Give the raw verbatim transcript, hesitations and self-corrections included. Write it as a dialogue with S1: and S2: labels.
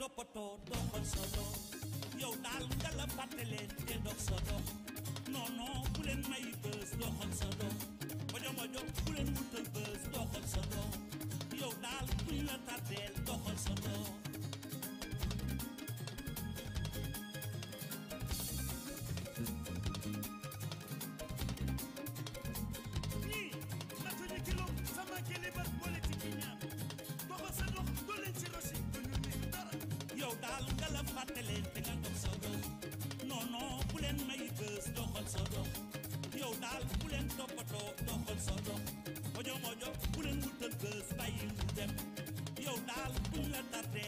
S1: toppatoo doxal sa dox yow daal nga la fàtte leen te dox sa dox non non bu leen may bës doxal sa dox mojo mojo bu leen wutal bës doxal sa dox yow daal buñ la tàddeel doxal sa dox
S2: ñii natuñu kilo sama kilibat politique yi ñaar doxal sa dox doo leen ci rosi duñu ni dara
S1: yow daal nga la fàtte leen te nga dox sa dox non non bu leen may bës doxal sa dox yow daal bu leen toppatoo doxal sa dox mojo mojo bu leen wutal bës bàyyi mu dem yow daal buñ la tardé